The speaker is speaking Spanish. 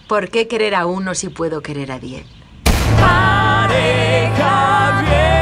¿Por qué querer a uno si puedo querer a 10? Pareja bien.